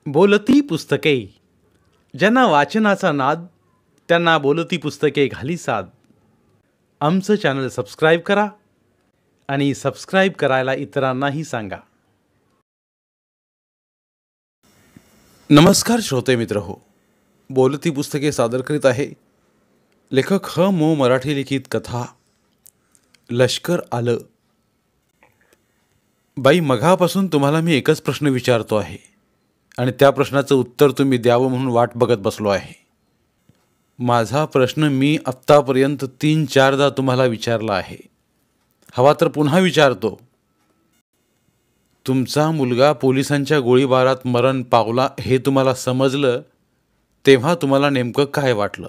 बोलती पुस्तके. ज्यांना वाचनाचा नाद त्यांना बोलती पुस्तके घाली साद. आमचं चॅनल सबस्क्राईब करा आणि सबस्क्राईब करायला इतरांनाही सांगा. नमस्कार श्रोते मित्र हो, बोलती पुस्तके सादर करीत आहे लेखक ह मो मराठी लिखित कथा लष्कर आलं. बाई, मघापासून तुम्हाला मी एकच प्रश्न विचारतो आहे आणि त्या प्रश्नाचं उत्तर तुम्ही द्यावं म्हणून वाट बघत बसलो आहे. माझा प्रश्न मी आत्तापर्यंत 3-4दा तुम्हाला विचारला आहे. हवा तर पुन्हा विचारतो. तुमचा मुलगा पोलिसांच्या गोळीबारात मरण पावला हे तुम्हाला समजलं तेव्हा तुम्हाला नेमकं काय वाटलं?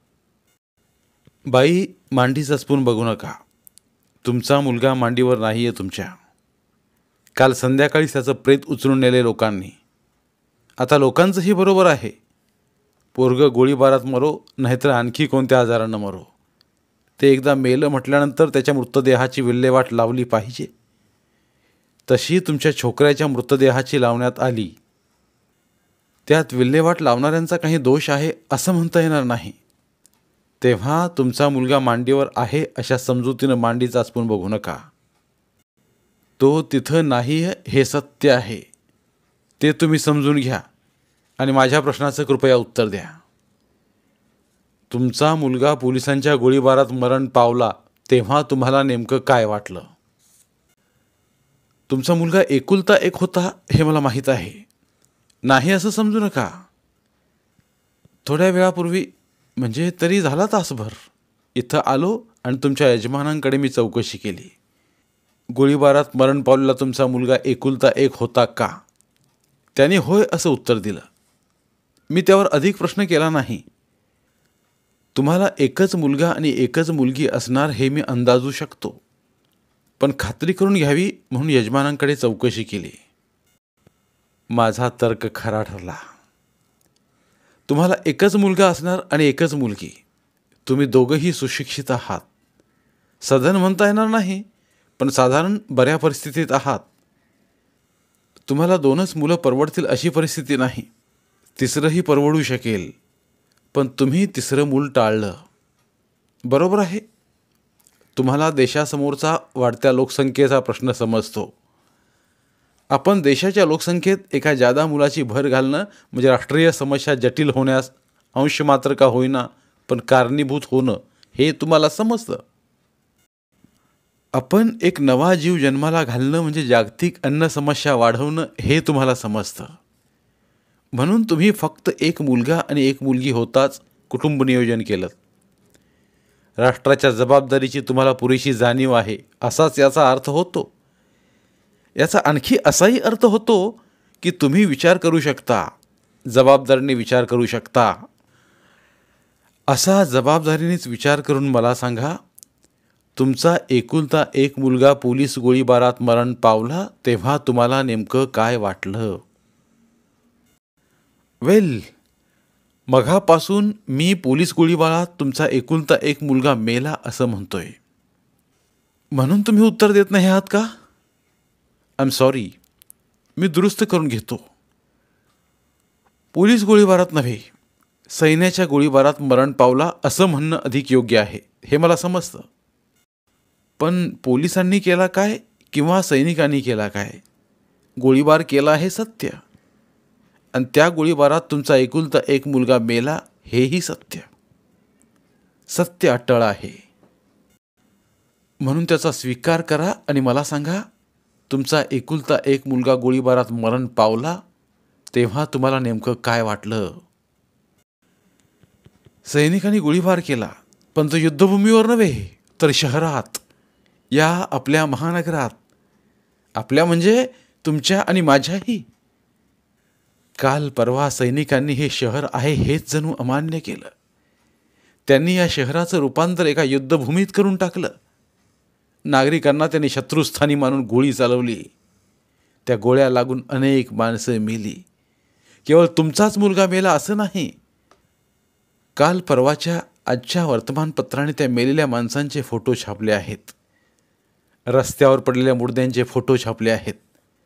बाई, मांडीचा स्पून बघू नका. तुमचा मुलगा मांडीवर नाही आहे तुमच्या. काल संध्याकाळी त्याचं प्रेत उचलून नेले लोकांनी. आता लोकांचंही बरोबर आहे. पोरगं गोळीबारात मरो नाहीतर आणखी कोणत्या आजारानं मरो, ते एकदा मेलं म्हटल्यानंतर त्याच्या मृतदेहाची विल्हेवाट लावली पाहिजे. तशी तुमच्या छोकऱ्याच्या मृतदेहाची लावण्यात आली. त्यात विल्हेवाट लावणाऱ्यांचा काही दोष आहे असं म्हणता येणार नाही. तेव्हा तुमचा मुलगा मांडीवर आहे अशा समजुतीनं मांडीचा स्पून बघू नका. तो तिथं नाही हे सत्य आहे, ते तुम्ही समजून घ्या आणि माझ्या प्रश्नाचं कृपया उत्तर द्या. तुमचा मुलगा पोलिसांच्या गोळीबारात मरण पावला तेव्हा तुम्हाला नेमकं काय वाटलं? तुमचा मुलगा एकुलता एक होता हे मला माहीत आहे, नाही असं समजू नका. थोड्या वेळापूर्वी, म्हणजे तरी झाला तासभर, इथं आलो आणि तुमच्या यजमानांकडे मी चौकशी केली. गोळीबारात मरण पावलेला तुमचा मुलगा एकुलता एक होता का? त्याने होय असं उत्तर दिलं. मी त्यावर अधिक प्रश्न केला नाही. तुम्हाला एकच मुलगा आणि एकच मुलगी असणार हे मी अंदाजू शकतो, पण खात्री करून घ्यावी म्हणून यजमानांकडे चौकशी केली. माझा तर्क खरा ठरला. तुम्हाला एकच मुलगा असणार आणि एकच मुलगी. तुम्ही दोघंही सुशिक्षित आहात. सधन म्हणता येणार नाही, पण साधारण बऱ्या परिस्थितीत आहात. तुम्हाला 2च मुलं परवडतील अशी परिस्थिती नाही. 3रंही परवडू शकेल, पण तुम्ही 3रं मूल टाळलं. बरोबर आहे. तुम्हाला देशासमोरचा वाढत्या लोकसंख्येचा प्रश्न समजतो. आपण देशाच्या लोकसंख्येत एका जादा मुलाची भर घालणं म्हणजे राष्ट्रीय समस्या जटिल होण्यास अंश मात्र का होईना पण कारणीभूत होणं हे तुम्हाला समजतं. आपण एक नवा जीव जन्माला घालणं म्हणजे जागतिक अन्न समस्या वाढवणं हे तुम्हाला समजतं. म्हणून तुम्ही फक्त एक मुलगा आणि एक मुलगी होताच कुटुंब नियोजन केलं. राष्ट्राच्या जबाबदारीची तुम्हाला पुरेशी जाणीव आहे असाच याचा अर्थ होतो. याचा आणखी असाही अर्थ होतो की तुम्ही विचार करू शकता, जबाबदारीने विचार करू शकता. असा जबाबदारीनेच विचार करून मला सांगा, तुमचा एकुलता एक मुलगा पोलीस गोळीबारात मरण पावला तेव्हा तुम्हाला नेमकं काय वाटलं? वेल, मघापासून मी पोलीस गोळीबारात तुमचा एकुलता एक मुलगा मेला असं म्हणतोय, म्हणून तुम्ही उत्तर देत नाही आहात का? आय एम सॉरी, मी दुरुस्त करून घेतो. पोलीस गोळीबारात नव्हे, सैन्याच्या गोळीबारात मरण पावला असं म्हणणं अधिक योग्य आहे हे मला समजतं. पण पोलिसांनी केला काय किंवा सैनिकांनी केला काय, गोळीबार केला हे सत्य, आणि त्या गोळीबारात तुमचा एकुलता एक मुलगा मेला हेही सत्य. सत्य अटळ आहे, म्हणून त्याचा स्वीकार करा आणि मला सांगा, तुमचा एकुलता एक मुलगा गोळीबारात मरण पावला तेव्हा तुम्हाला नेमकं काय वाटलं? सैनिकांनी गोळीबार केला, पण तो युद्धभूमीवर नव्हे तर शहरात, या आपल्या महानगरात. आपल्या म्हणजे तुमच्या आणि माझ्याही. काल परवा सैनिकांनी हे शहर आहे हेच जणू अमान्य केलं. त्यांनी या शहराचं रूपांतर एका युद्धभूमीत करून टाकलं. नागरिकांना त्यांनी शत्रुस्थानी मानून गोळी चालवली. त्या गोळ्या लागून अनेक माणसं मेली. केवळ तुमचाच मुलगा मेला असं नाही. काल परवाच्या आजच्या वर्तमानपत्राने त्या मेलेल्या माणसांचे फोटो छापले आहेत. रस्त्यावर पडलेल्या मुर्द्यांचे फोटो छापले आहेत.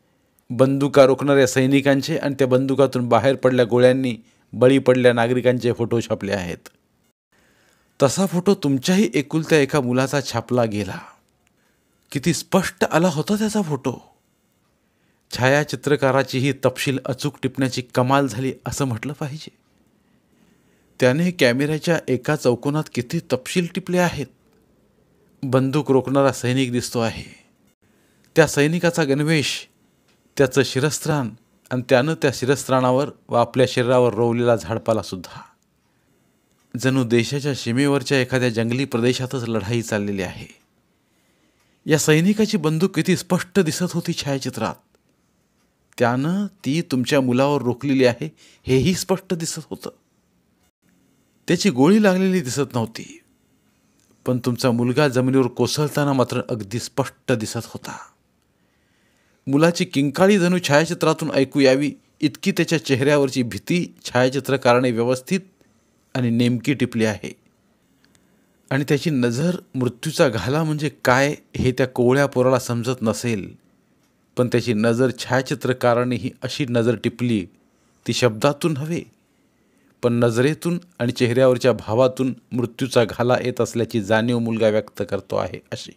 बंदुका रोखणाऱ्या सैनिकांचे आणि त्या बंदुकातून बाहेर पडल्या गोळ्यांनी बळी पडलेल्या नागरिकांचे फोटो छापले आहेत. तसा फोटो तुमच्याही एकुलत्या एका मुलाचा छापला गेला. किती स्पष्ट आला होता त्याचा फोटो. छायाचित्रकाराची ही तपशील अचूक टिपण्याची कमाल झाली असं म्हटलं पाहिजे. त्याने कॅमेऱ्याच्या एका चौकोनात किती तपशील टिपले आहेत. बंदूक रोखणारा सैनिक दिसतो आहे, त्या सैनिकाचा गणवेश, त्याचं शिरस्त्राण आणि त्यानं त्या शिरस्त्राणावर व आपल्या शरीरावर रोवलेला झाडपाला सुद्धा. जणू देशाच्या सीमेवरच्या एखाद्या जंगली प्रदेशातच लढाई चाललेली आहे. या सैनिकाची बंदूक किती स्पष्ट दिसत होती छायाचित्रात. त्यानं ती तुमच्या मुलावर रोखलेली आहे हेही स्पष्ट दिसत होतं. त्याची गोळी लागलेली दिसत नव्हती, पण तुमचा मुलगा जमिनीवर कोसळताना मात्र अगदी स्पष्ट दिसत होता. मुलाची किंकाळी जणू छायाचित्रातून ऐकू यावी इतकी त्याच्या चेहऱ्यावरची भीती छायाचित्रकाराने व्यवस्थित आणि नेमकी टिपली आहे. आणि त्याची नजर मृत्यूचा घाला म्हणजे काय हे त्या कोवळ्या पोराला समजत नसेल, पण त्याची नजर छायाचित्रकारानेही अशी नजर टिपली, ती शब्दातून नव्हे पण नजरेतून आणि चेहऱ्यावरच्या भावातून मृत्यूचा घाला येत असल्याची जाणीव मुलगा व्यक्त करतो आहे अशी.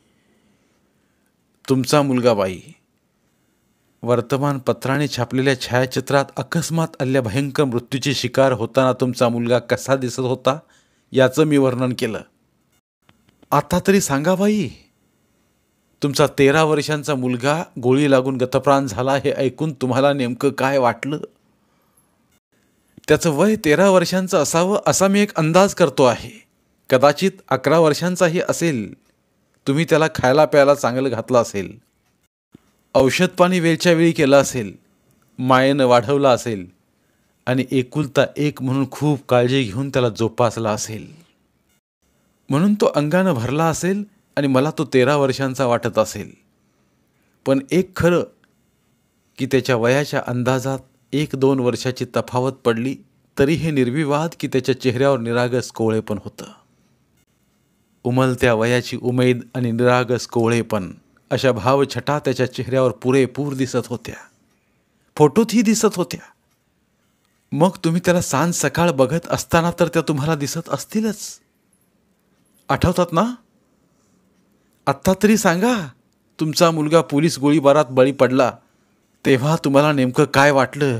तुमचा मुलगा बाई, वर्तमानपत्राने छापलेल्या छायाचित्रात अकस्मात आलेल्या भयंकर मृत्यूची शिकार होताना तुमचा मुलगा कसा दिसत होता याचं मी वर्णन केलं. आता तरी सांगा बाई, तुमचा 13 वर्षांचा मुलगा गोळी लागून गतप्राण झाला हे ऐकून तुम्हाला नेमकं काय वाटलं? त्याचं वय 13 वर्षांचं असावं असा मी एक अंदाज करतो आहे. कदाचित 11 वर्षांचाही असेल. तुम्ही त्याला खायला प्यायला चांगलं घातलं असेल, औषध पाणी वेळच्या वेळी केलं असेल, मायेनं वाढवलं असेल आणि एकुलता एक म्हणून खूप काळजी घेऊन त्याला जोपासला असेल. म्हणून तो अंगानं भरला असेल आणि मला तो 13 वर्षांचा वाटत असेल. पण एक खरं की त्याच्या वयाच्या अंदाजात 1-2 वर्षाची तफावत पडली तरी हे निर्विवाद की त्याच्या चेहऱ्यावर निरागस कोवळेपण होतं. उमलत्या वयाची उमेद आणि निरागस कोवळेपण अशा भावछटा त्याच्या चेहऱ्यावर पुरेपूर दिसत होत्या, फोटोतही दिसत होत्या. मग तुम्ही त्याला सांज सकाळ बघत असताना तर त्या तुम्हाला दिसत असतीलच. आठवतात ना? आत्ता तरी सांगा, तुमचा मुलगा पोलीस गोळीबारात बळी पडला तेव्हा तुम्हाला नेमकं काय वाटलं?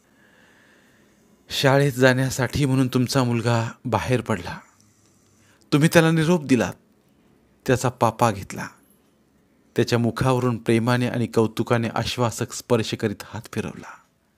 शाळेत जाण्यासाठी म्हणून तुमचा मुलगा बाहेर पडला. तुम्ही त्याला निरोप दिलात, त्याचा पापा घेतला, त्याच्या मुखावरून प्रेमाने आणि कौतुकाने आश्वासक स्पर्श करीत हात फिरवला.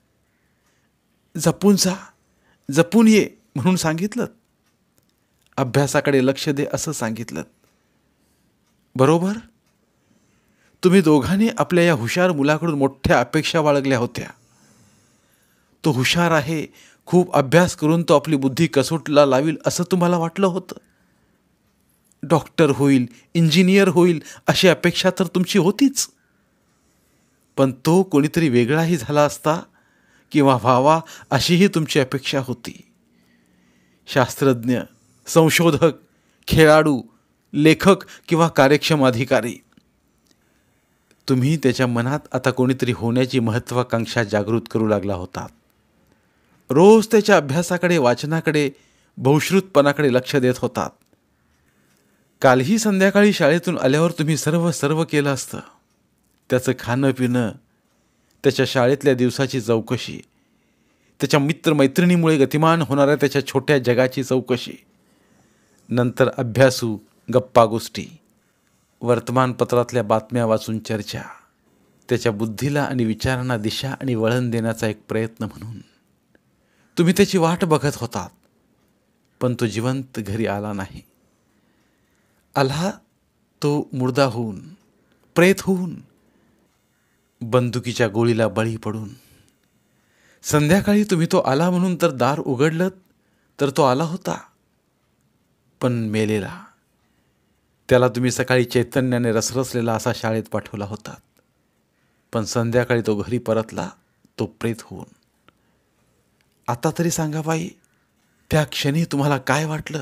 जपून जा, जपून ये म्हणून सांगितलं. अभ्यासाकडे लक्ष दे असं सांगितलं. बरोबर? तुम्ही दोघांनी आपल्या या हुशार मुलाकडून मोठ्या अपेक्षा बाळगल्या होत्या. तो हुशार आहे, खूप अभ्यास करून तो आपली बुद्धी कसोटीला लावील असं तुम्हाला वाटलं होतं. डॉक्टर होईल, इंजिनियर होईल अशी अपेक्षा तर तुमची होतीच. पण तो कोणीतरी वेगळाही झाला असता किंवा व्हावा अशीही तुमची अपेक्षा होती. शास्त्रज्ञ, संशोधक, खेळाडू, लेखक किंवा कार्यक्षम अधिकारी. तुम्ही त्याच्या मनात आता कोणीतरी होण्याची महत्त्वाकांक्षा जागृत करू लागला होतात. रोज त्याच्या अभ्यासाकडे, वाचनाकडे, बहुश्रुतपणाकडे लक्ष देत होतात. कालही संध्याकाळी शाळेतून आल्यावर तुम्ही सर्व केलं असतं. त्याचं खाणं पिणं, त्याच्या शाळेतल्या दिवसाची चौकशी, त्याच्या मित्रमैत्रिणीमुळे गतिमान होणाऱ्या त्याच्या छोट्या जगाची चौकशी, नंतर अभ्यासू गप्पा गोष्टी, वर्तमानपत्रातल्या बातम्या वाचून चर्चा, त्याच्या बुद्धीला आणि विचारांना दिशा आणि वळण देण्याचा एक प्रयत्न म्हणून तुम्ही त्याची वाट बघत होतात. पण तो जिवंत घरी आला नाही. आला तो मुर्दा होऊन, प्रेत होऊन, बंदुकीच्या गोळीला बळी पडून. संध्याकाळी तुम्ही तो आला म्हणून तर दार उघडलं तर तो आला होता, पण मेलेला. त्याला तुम्ही सकाळी चैतन्याने रसरसलेला असा शाळेत पाठवला होता, पण संध्याकाळी तो घरी परतला, तो प्रेत होऊन. आता तरी सांगा बाई, त्या क्षणी तुम्हाला काय वाटलं?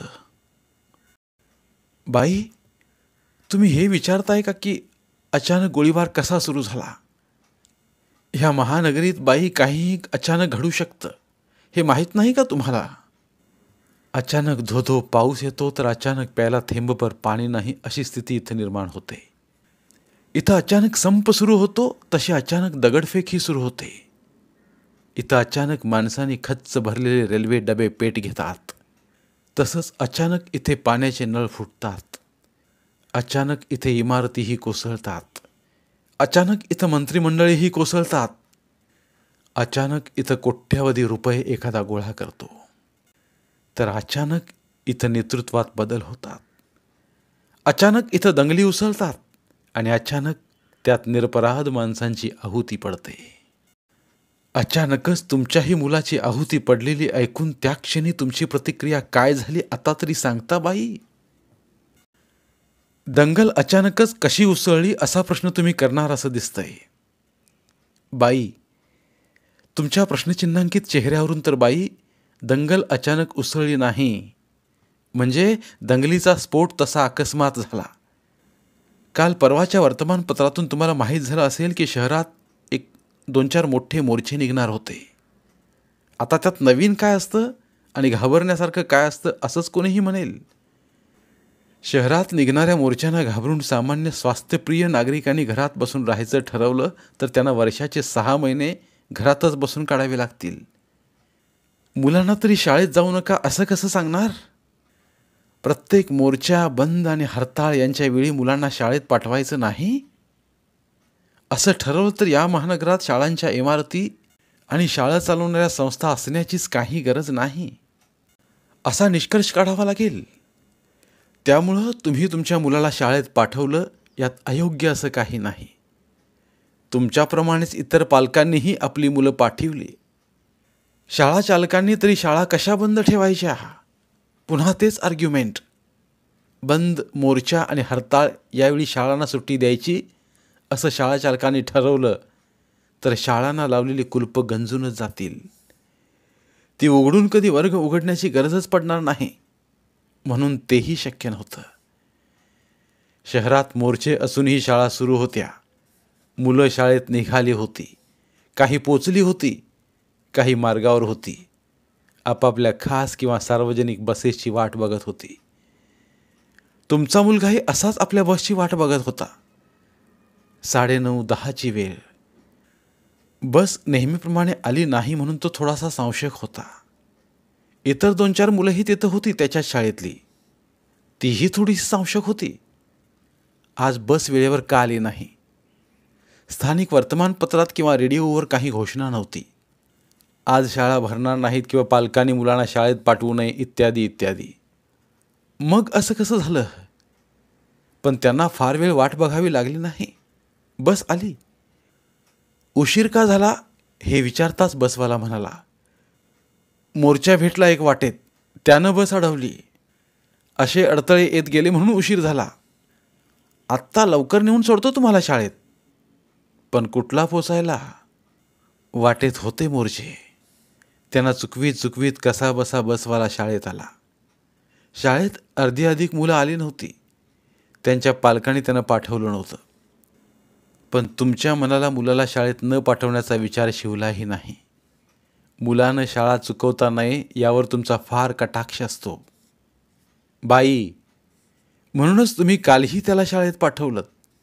बाई, तुम्ही हे विचारताय का की अचानक गोळीबार कसा सुरू झाला? ह्या महानगरीत बाई काहीही अचानक घडू शकतं, हे माहीत नाही का तुम्हाला? अचानक धो-धो पाऊस येतो तर अचानक प्यायला थेंबभर पाणी नाही अशी स्थिती इथं निर्माण होते. इथं अचानक संप सुरू होतो तशी अचानक दगडफेकही सुरू होते. इथं अचानक माणसांनी खच्च भरलेले रेल्वे डबे पेट घेतात. तसंच अचानक इथे पाण्याचे नळ फुटतात. अचानक इथे इमारतीही कोसळतात. अचानक इथं मंत्रिमंडळीही कोसळतात. अचानक इथं कोट्यावधी रुपये एखादा गोळा करतो. तर अचानक इथं नेतृत्वात बदल होतात. अचानक इथं दंगली उसळतात आणि अचानक त्यात निरपराध माणसांची आहुती पडते. अचानकच तुमच्याही मुलाची आहुती पडलेली ऐकून त्या क्षणी तुमची प्रतिक्रिया काय झाली आता तरी सांगता बाई? दंगल अचानकच कशी उसळली असा प्रश्न तुम्ही करणार असं दिसतंय. बाई, तुमच्या प्रश्नचिन्हांकित चेहऱ्यावरून तर बाई दंगल अचानक उसळली नाही, म्हणजे दंगलीचा स्फोट तसा अकस्मात झाला. काल परवाच्या वर्तमानपत्रातून तुम्हाला माहीत झालं असेल की शहरात 2-4 मोठे मोर्चे निघणार होते. आता त्यात नवीन काय असतं आणि घाबरण्यासारखं काय असतं असंच कोणीही म्हणेल. शहरात निघणाऱ्या मोर्चांना घाबरून सामान्य स्वास्थ्यप्रिय नागरिकांनी घरात बसून राहायचं ठरवलं तर त्यांना वर्षाचे 6 महिने घरातच बसून काढावे लागतील. मुलांना तरी शाळेत जाऊ नका असं कसं सांगणार? प्रत्येक मोर्चा, बंद आणि हरताळ यांच्या वेळी मुलांना शाळेत पाठवायचं नाही असं ठरवलं तर या महानगरात शाळांच्या इमारती आणि शाळा चालवणाऱ्या संस्था असण्याचीच काही गरज नाही असा निष्कर्ष काढावा लागेल. त्यामुळं तुम्ही तुमच्या मुलाला शाळेत पाठवलं यात अयोग्य असं काही नाही. तुमच्याप्रमाणेच इतर पालकांनीही आपली मुलं पाठवली. शाळा चालकांनी तरी शाळा कशा बंद ठेवायच्या? पुन्हा तेच आर्ग्युमेंट. बंद, मोर्चा आणि हरताळ यावेळी शाळांना सुट्टी द्यायची असं शाळा चालकांनी ठरवलं तर शाळांना लावलेली कुलपं गंजूनच जातील. ती उघडून कधी वर्ग उघडण्याची गरजच पडणार नाही, म्हणून तेही शक्य नव्हतं. शहरात मोर्चे असूनही शाळा सुरू होत्या. मुलं शाळेत निघाली होती. काही पोचली होती, काही मार्गावर होती. आपापल्या खास किंवा सार्वजनिक बसेसची वाट बघत होती. तुमचा मुलगाही असाच आपल्या बसची वाट बघत होता. 9:30-10ची वेळ. बस नेहमीप्रमाणे आली नाही म्हणून तो थोडासा संशयक होता. इतर 2-4 मुलंही तिथं होती त्याच्याच शाळेतली. तीही थोडीशी संशयक होती. आज बस वेळेवर का आली नाही? स्थानिक वर्तमानपत्रात किंवा रेडिओवर काही घोषणा नव्हती. आज शाळा भरणार नाहीत किंवा पालकांनी मुलांना शाळेत पाठवू नये इत्यादी इत्यादी. मग असं कसं झालं? पण त्यांना फार वेळ वाट बघावी लागली नाही. बस आली. उशीर का झाला हे विचारताच बसवाला म्हणाला, मोर्चा भेटला एक वाटेत, त्यानं बस अडवली. असे अडथळे येत गेले म्हणून उशीर झाला. आत्ता लवकर नेऊन सोडतो तुम्हाला शाळेत. पण कुठला पोचायला? वाटेत होते मोर्चे. त्यांना चुकवीत चुकवीत कसा बसा बसवाला शाळेत आला. शाळेत अर्धी अधिक मुलं आली नव्हती. त्यांच्या पालकांनी त्यांना पाठवलं नव्हतं. पण तुमच्या मनाला मुलाला शाळेत न पाठवण्याचा विचार शिवलाही नाही. मुलानं शाळा चुकवता नये यावर तुमचा फार कटाक्ष असतो. बाई, म्हणूनच तुम्ही कालही त्याला शाळेत पाठवलं.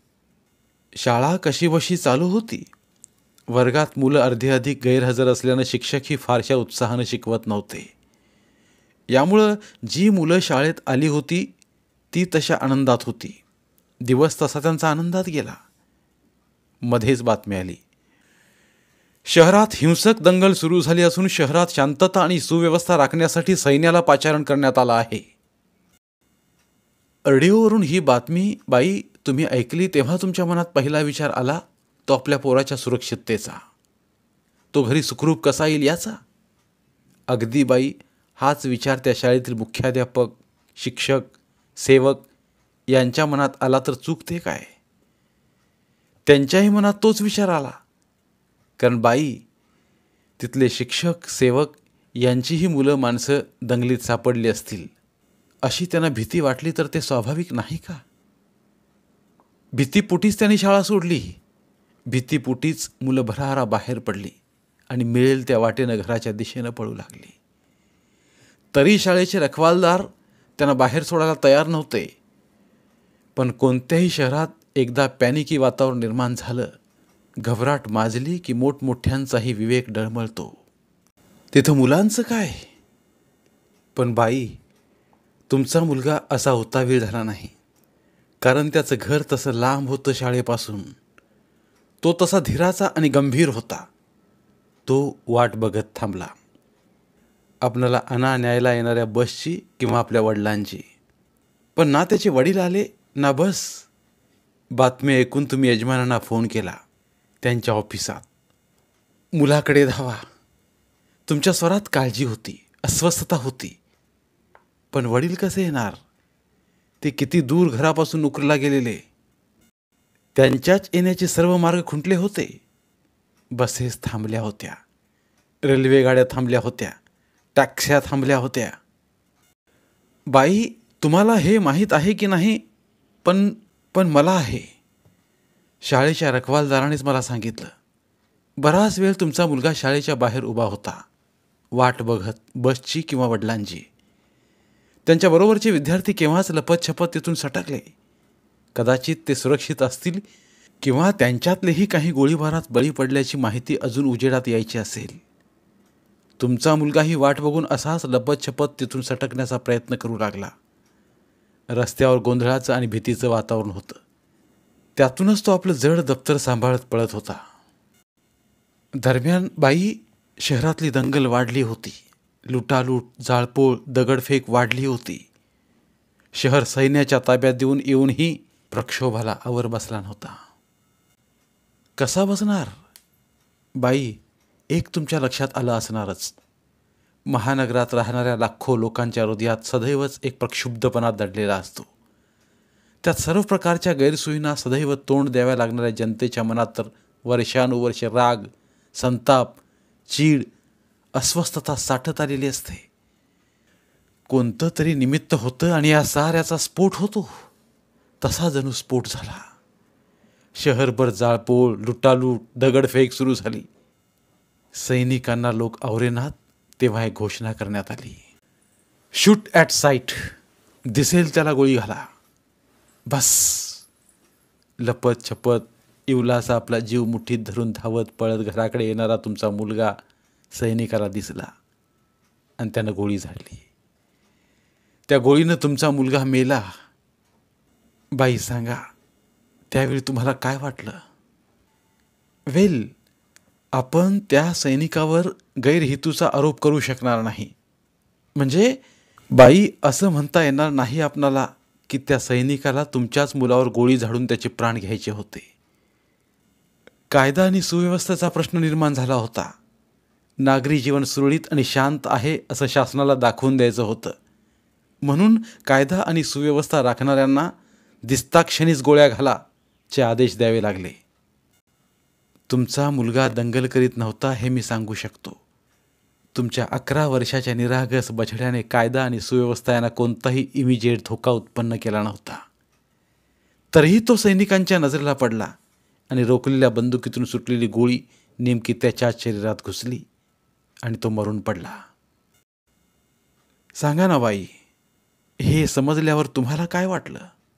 शाळा कशीबशी चालू होती. वर्गात मुलं अर्धे अधिक गैरहजर असल्यानं शिक्षकही फारशा उत्साहानं शिकवत नव्हते. यामुळं जी मुलं शाळेत आली होती ती तशा आनंदात होती. दिवस तसा त्यांचा आनंदात गेला. मध्येच बातमी आली. शहरात हिंसक दंगल सुरू झाली असून शहरात शांतता आणि सुव्यवस्था राखण्यासाठी सैन्याला पाचारण करण्यात आलं आहे. रेडिओवरून ही बातमी बाई तुम्ही ऐकली तेव्हा तुमच्या मनात पहिला विचार आला तो आपल्या पोराच्या सुरक्षिततेचा. तो घरी सुखरूप कसा येईल याचा. अगदी बाई, हाच विचार त्या शाळेतील मुख्याध्यापक, शिक्षक, सेवक यांच्या मनात आला तर चुकते काय? त्यांच्याही मनात तोच विचार आला. कारण बाई, तिथले शिक्षक, सेवक यांचीही मुलं माणसं दंगलीत सापडली असतील अशी त्यांना भीती वाटली तर ते स्वाभाविक नाही का? भीतीपोटीच त्यांनी शाळा सोडली. भीतीपोटीच मुलं भरारा बाहेर पडली आणि मिळेल त्या वाटेनं घराच्या दिशेनं पळू लागली. तरी शाळेचे रखवालदार त्यांना बाहेर सोडायला तयार नव्हते. पण कोणत्याही शहरात एकदा पॅनिकी वातावरण निर्माण झालं, घबराट माजली की मोठमोठ्यांचाही विवेक डळमळतो. तिथं मुलांचं काय? पण बाई, तुमचा मुलगा असा उतावीळ झाला नाही, कारण त्याचं घर तसं लांब होतं शाळेपासून. तो तसा धीराचा आणि गंभीर होता. तो वाट बघत थांबला, आपणाला आणा न्यायला येणाऱ्या बसची किंवा आपल्या वडिलांची. पण ना त्याचे वडील आले ना बस. बातमी ऐकून तुम्ही यजमानांना फोन केला त्यांच्या ऑफिसात. मुलाकडे धावा. तुमच्या स्वरात काळजी होती, अस्वस्थता होती. पण वडील कसे येणार? ते किती दूर घरापासून नोकरीला गेलेले. त्यांच्याच येण्याचे सर्व मार्ग खुंटले होते. बसेस थांबल्या होत्या, रेल्वे गाड्या थांबल्या होत्या, टॅक्स्या थांबल्या होत्या. बाई, तुम्हाला हे माहीत आहे की नाही, पण मला आहे. शाळेच्या रखवालदारानेच मला सांगितलं. बराच वेळ तुमचा मुलगा शाळेच्या बाहेर उभा होता, वाट बघत, बसची किंवा वडिलांची. त्यांच्याबरोबरचे विद्यार्थी केव्हाच लपतछपत तिथून सटकले. कदाचित ते सुरक्षित असतील किंवा त्यांच्यातलेही काही गोळीबारात बळी पडल्याची माहिती अजून उजेडात यायची असेल. तुमचा मुलगाही वाट बघून असाच लपतछपत तिथून सटकण्याचा प्रयत्न करू लागला. रस्त्यावर गोंधळाचं आणि भीतीचं वातावरण होतं. त्यातूनच तो आपलं जड दप्तर सांभाळत पळत होता. दरम्यान बाई, शहरातली दंगल वाढली होती. लुटालूट, जाळपोळ, दगडफेक वाढली होती. शहर सैन्याच्या ताब्यात येऊनही प्रक्षोभाला आवर बसला नव्हता. कसा बसणार? बाई, एक तुमच्या लक्षात आलं असणारच. महानगरात राहणाऱ्या लाखो लोकांच्या हृदयात सदैवच एक प्रक्षुब्धपणा दडलेला असतो. त्यात सर्व प्रकारच्या गैरसोयींना सदैव तोंड द्याव्या लागणाऱ्या जनतेच्या मनात तर वर्षानुवर्ष राग, संताप, चीड, अस्वस्थता साठत आलेली असते. कोणतं तरी निमित्त होतं आणि या साऱ्याचा स्फोट होतो. तसा जणू स्फोट झाला. शहरभर जाळपोळ, लुटालूट, दगडफेक सुरू झाली. सैनिकांना लोक आवरेनात तेव्हा एक घोषणा करण्यात आली. Shoot at sight. दिसेल त्याला गोळी घाला. बस. लपत छपत इवलासा आपला जीव मुठीत धरून धावत पळत घराकडे येणारा तुमचा मुलगा सैनिकाला दिसला आणि त्यानं गोळी झाडली. त्या गोळीनं तुमचा मुलगा मेला. बाई, सांगा, त्यावेळी तुम्हाला काय वाटलं? वेल, आपण त्या सैनिकावर गैरहेतूचा आरोप करू शकणार नाही. म्हणजे बाई, असं म्हणता येणार नाही आपणाला की त्या सैनिकाला तुमच्याच मुलावर गोळी झाडून त्याचे प्राण घ्यायचे होते. कायदा आणि सुव्यवस्थेचा प्रश्न निर्माण झाला होता. नागरी जीवन सुरळीत आणि शांत आहे असं शासनाला दाखवून द्यायचं होतं. म्हणून कायदा आणि सुव्यवस्था राखणाऱ्यांना दिसताक्षणीच गोळ्या घाला चे आदेश द्यावे लागले. तुमचा मुलगा दंगल करीत नव्हता हे मी सांगू शकतो. तुमच्या 11 वर्षाच्या निरागस बछड्याने कायदा आणि सुव्यवस्था यांना कोणताही इमिजिएट धोका उत्पन्न केला नव्हता. तरीही तो सैनिकांच्या नजरेला पडला आणि रोखलेल्या बंदुकीतून सुटलेली गोळी नेमकी त्याच्या शरीरात घुसली आणि तो मरून पडला. सांगा ना बाई, हे समजल्यावर तुम्हाला काय वाटलं?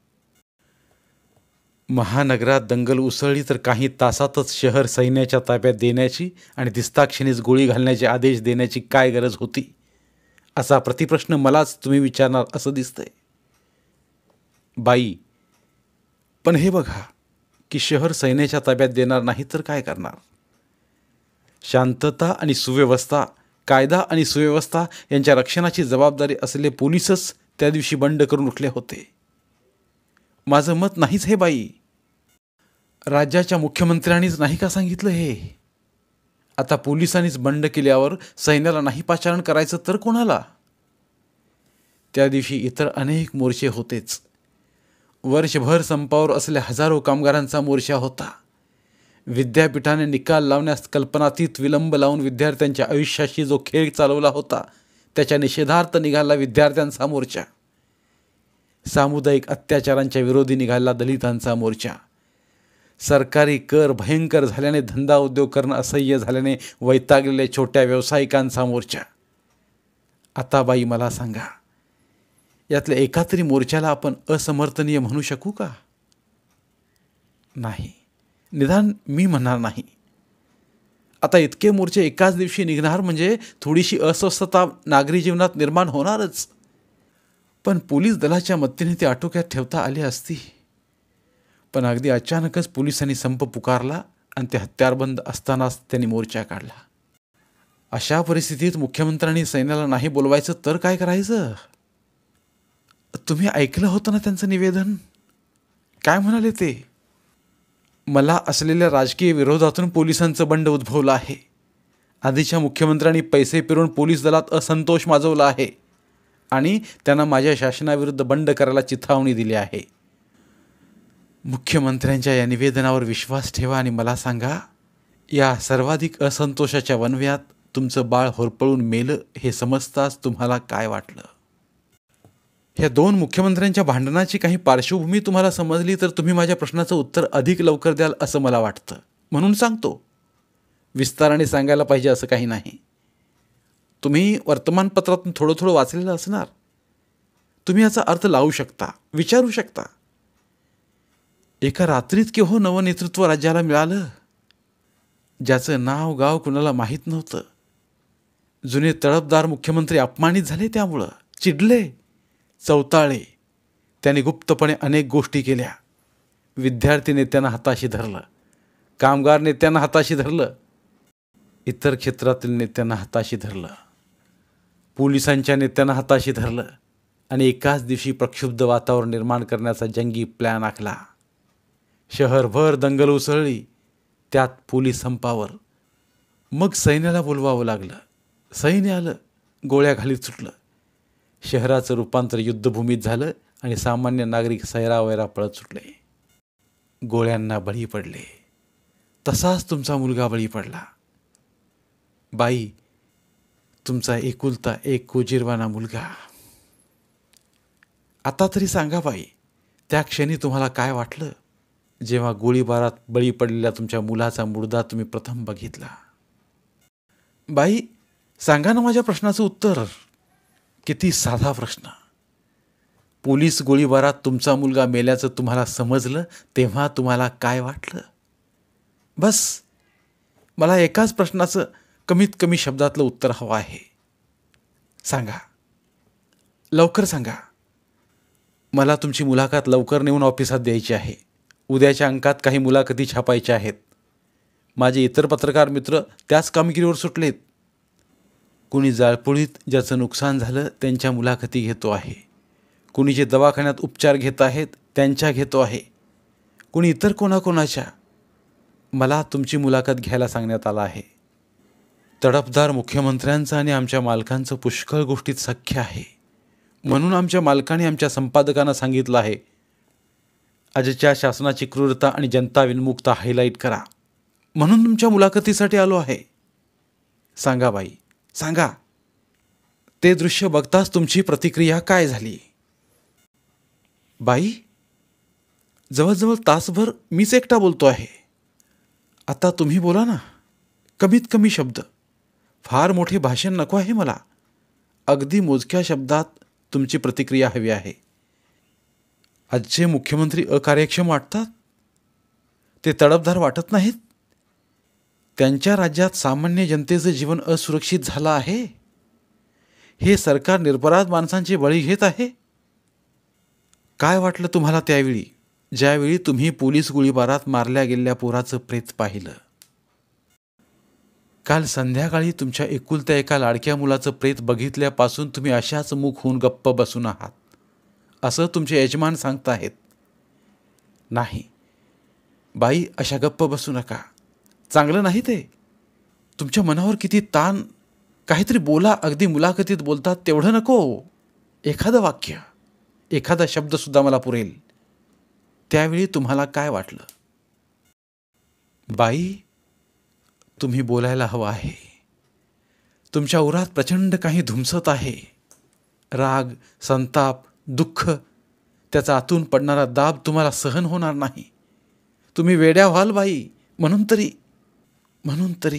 महानगरात दंगल उसळली तर काही तासातच शहर सैन्याच्या ताब्यात देण्याची आणि दिसताक्षणीच गोळी घालण्याचे आदेश देण्याची काय गरज होती, असा प्रतिप्रश्न मलाच तुम्ही विचारणार असं दिसतंय. बाई, पण हे बघा की शहर सैन्याच्या ताब्यात देणार नाही तर काय करणार? शांतता आणि सुव्यवस्था, कायदा आणि सुव्यवस्था यांच्या रक्षणाची जबाबदारी असलेले पोलीसच त्या दिवशी बंड करून उठले होते. माझं मत नाहीच हे बाई. राज्याच्या मुख्यमंत्र्यांनीच नाही का सांगितलं हे? आता पोलिसांनीच बंड केल्यावर सैन्याला नाही पाचारण करायचं तर कोणाला? त्या दिवशी इतर अनेक मोर्चे होतेच. वर्षभर संपावर असलेल्या हजारो कामगारांचा मोर्चा होता. विद्यापीठाने निकाल लावण्यास कल्पनातीत विलंब लावून विद्यार्थ्यांच्या आयुष्याशी जो खेळ चालवला होता त्याच्या निषेधार्थ निघाला विद्यार्थ्यांचा मोर्चा. सामुदायिक अत्याचारांच्या विरोधी निघाला दलितांचा मोर्चा. सरकारी कर भयंकर झाल्याने धंदा उद्योग करणं असह्य झाल्याने वैतागलेल्या छोट्या व्यावसायिकांचा मोर्चा. आता बाई मला सांगा, यातल्या एका तरी मोर्चाला आपण असमर्थनीय म्हणू शकू का? नाही, निदान मी म्हणणार नाही. आता इतके मोर्चे एकाच दिवशी निघणार म्हणजे थोडीशी अस्वस्थता नागरी जीवनात निर्माण होणारच. पण पोलीस दलाच्या मदतीने ती आटोक्यात ठेवता आली असती. पण अगदी अचानकच पोलिसांनी संप पुकारला आणि ते हत्यारबंद असतानाच त्यांनी मोर्चा काढला. अशा परिस्थितीत मुख्यमंत्र्यांनी सैन्याला नाही बोलवायचं तर काय करायचं? तुम्ही ऐकलं होतं ना त्यांचं निवेदन? काय म्हणाले ते? मला असलेल्या राजकीय विरोधातून पोलिसांचं बंड उद्भवलं आहे. आधीच्या मुख्यमंत्र्यांनी पैसे फिरवून पोलीस दलात असंतोष माजवला आहे आणि त्यांना माझ्या शासनाविरुद्ध बंड करायला चिथावणी दिली आहे. मुख्यमंत्र्यांच्या या निवेदनावर विश्वास ठेवा आणि मला सांगा, या सर्वाधिक असंतोषाच्या वणव्यात तुमचं बाळ होरपळून मेलं हे समजताच तुम्हाला काय वाटलं? ह्या दोन मुख्यमंत्र्यांच्या भांडणाची काही पार्श्वभूमी तुम्हाला समजली तर तुम्ही माझ्या प्रश्नाचं उत्तर अधिक लवकर द्याल असं मला वाटतं. म्हणून सांगतो. विस्ताराने सांगायला पाहिजे असं काही नाही. तुम्ही वर्तमानपत्रातून थोडं थोडं वाचलेलं असणार. तुम्ही याचा अर्थ लावू शकता, विचारू शकता. एका रात्रीत केव्हा नवं नेतृत्व राज्याला मिळालं, ज्याचं नाव गाव कुणाला माहीत नव्हतं. जुने तडफदार मुख्यमंत्री अपमानित झाले, त्यामुळं चिडले, चवताळे. त्यांनी गुप्तपणे अनेक गोष्टी केल्या. विद्यार्थी नेत्यांना हाताशी धरलं, कामगार नेत्यांना हाताशी धरलं, इतर क्षेत्रातील नेत्यांना हाताशी धरलं, पोलिसांच्या नेत्यांना हाताशी धरलं आणि एकाच दिवशी प्रक्षुब्ध वातावरण निर्माण करण्याचा जंगी प्लॅन आखला. शहरभर दंगल उसळली, त्यात पोलीस संपावर. मग सैन्याला बोलवावं लागलं. सैन्य आलं, गोळ्या घालीत सुटलं. शहराचं रूपांतर युद्धभूमीत झालं आणि सामान्य नागरिक सैरावैरा पळत सुटले, गोळ्यांना बळी पडले. तसाच तुमचा मुलगा बळी पडला. बाई, तुमचा एकुलता एक गोजीरवाना मुलगा. आता तरी सांगा बाई, त्या क्षणी तुम्हाला काय वाटलं जेव्हा गोळीबारात बळी पडलेल्या तुमच्या मुलाचा मुर्दा तुम्ही प्रथम बघितला? बाई, सांगा ना माझ्या प्रश्नाचं उत्तर. किती साधा प्रश्न. पोलीस गोळीबारात तुमचा मुलगा मेल्याचं तुम्हाला समजलं तेव्हा तुम्हाला काय वाटलं? बस, मला एकाच प्रश्नाचं कमीत कमी शब्दातलं उत्तर हवं आहे. सांगा, लवकर सांगा. मला तुमची मुलाखत लवकर नेऊन ऑफिसात द्यायची आहे. उद्याच्या अंकात काही मुलाखती छापायच्या आहेत. माझे इतर पत्रकार मित्र त्याच कामगिरीवर सुटलेत. कुणी जाळपोळीत ज्याचं नुकसान झालं त्यांच्या मुलाखती घेतो आहे. कुणी जे दवाखान्यात उपचार घेत आहेत त्यांच्या घेतो आहे. कुणी इतर कोणाकोणाच्या. मला तुमची मुलाखत घ्यायला सांगण्यात आलं आहे. तडफदार मुख्यमंत्र्यांचं आणि आमच्या मालकांचं पुष्कळ गोष्टीत सख्य आहे. म्हणून आमच्या मालकाने आमच्या संपादकांना सांगितलं आहे, आजच्या शासनाची क्रूरता आणि जनता विन्मुखता हायलाईट करा. म्हणून तुमच्या मुलाखतीसाठी आलो आहे. सांगा बाई, सांगा. ते दृश्य बघताच तुमची प्रतिक्रिया काय झाली? बाई, जवळजवळ तासभर मीच एकटा बोलतो आहे. आता तुम्ही बोला ना, कमीत कमी शब्द. फार मोठे भाषण नको आहे मला. अगदी मोजक्या शब्दात तुमची प्रतिक्रिया हवी आहे. आजचे मुख्यमंत्री अकार्यक्षम वाटतात? ते तडफदार वाटत नाहीत? त्यांच्या राज्यात सामान्य जनतेचं जीवन असुरक्षित झालं आहे? हे सरकार निरपराध माणसांची बळी घेत आहे? काय वाटलं तुम्हाला त्यावेळी, ज्यावेळी तुम्ही पोलीस गोळीबारात मारल्या गेलेल्या पोराचं प्रेत पाहिलं? काल संध्याकाळी तुमच्या एकुलत्या एका लाडक्या मुलाचं प्रेत बघितल्यापासून तुम्ही अशाच मुख होऊन गप्प बसून आहात असं तुमचे यजमान सांगताहेत. नाही बाई, अशा गप्प बसू नका. चांगलं नाही ते. तुमच्या मनावर किती ताण. काहीतरी बोला. अगदी मुलाखतीत बोलतात तेवढं नको. एखादं वाक्य, एखादा शब्दसुद्धा मला पुरेल. त्यावेळी तुम्हाला काय वाटलं? बाई, तुम्ही बोलायला हवं आहे. तुमच्या उरात प्रचंड काही धुमसत आहे. राग, संताप, दुःख, त्याचा आतून पडणारा दाब तुम्हाला सहन होणार नाही. तुम्ही वेड्या व्हाल बाई, म्हणून तरी.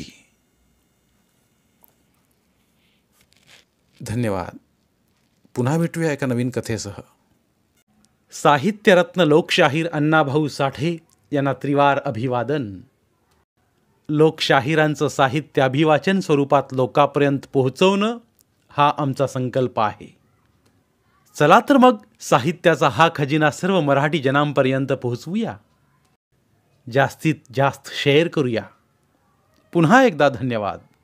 धन्यवाद. पुन्हा भेटूया एका नवीन कथेसह. साहित्यरत्न लोकशाहीर अण्णाभाऊ साठे यांना त्रिवार अभिवादन. लोकशाहिरांचं साहित्य अभिवाचन स्वरूपात लोकांपर्यंत पोहोचवणं हा आमचा संकल्प आहे. चला तर मग साहित्याचा हा खजिना सर्व मराठी जनांपर्यंत पोहोचवूया. जास्तीत जास्त शेअर करूया. पुन्हा एकदा धन्यवाद.